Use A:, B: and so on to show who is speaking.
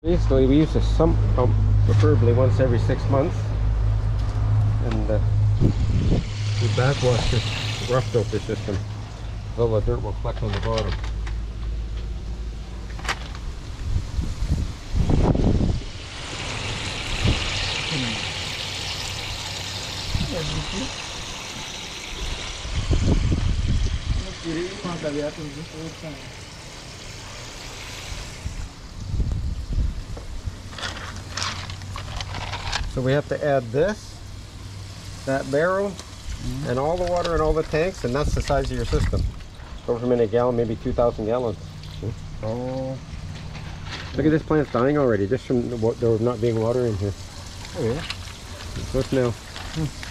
A: Basically, we use a sump pump, preferably once every 6 months, and we backwash this rough filter system. All the dirt will collect on the bottom. So we have to add this, that barrel, and all the water in all the tanks, and that's the size of your system. Go from in a gallon, maybe 2,000 gallons.
B: Oh.
A: Look at this plant's dying already, just from there not being water in here.
B: Oh yeah.
A: Look now.